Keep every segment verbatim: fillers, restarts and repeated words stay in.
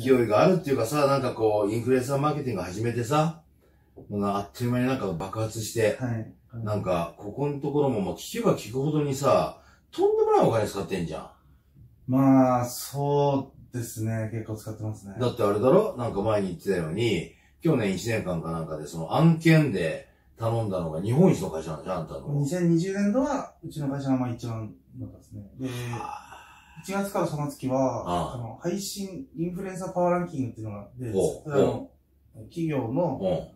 勢いがあるっていうかさ、なんかこう、インフルエンサーマーケティング始めてさ、あっという間になんか爆発して、はい、なんか、ここのところももう聞けば聞くほどにさ、とんでもないお金使ってんじゃん。 まあ、そうですね。結構使ってますね。 だってあれだろ、なんか前に言ってたように、去年いちねんかんかなんかでその案件で頼んだのが日本一の会社なんじゃん、あんたの。 にせんにじゅうねんどは、うちの会社がまあ一番だったですね。で、いちがつからさんがつ期は、ああの、配信、インフルエンサーパワーランキングっていうのが、で、あの、企業の、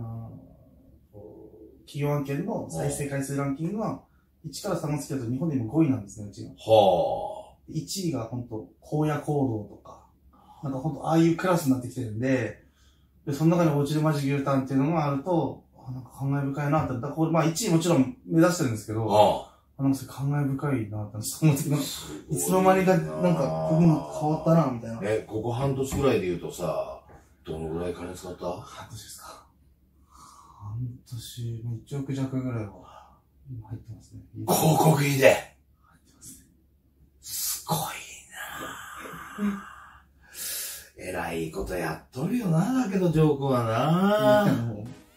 企業案件の再生回数ランキングは、いちからさんがつ期だと日本で今ごいなんですね、うちが。はあ。いちいが本当荒野行動とか、なんか本当ああいうクラスになってきてるんで、で、その中に落ちるマジ牛タンっていうのがあると、なんか感慨深いなって、だからこれ、まあいちいもちろん目指してるんですけど、ああなんかそれ感慨深いなって、その時の、いつの間にか、なんか、こういうの変わったな、みたいな。 え、ここ半年ぐらいで言うとさ、どのぐらい金使った？ 半年ですか。半年、いちおく弱ぐらいは、今入ってますね。 広告費で入ってますね。すごいなぁ。えらいことやっとるよな、だけど、ジョー君はなぁ。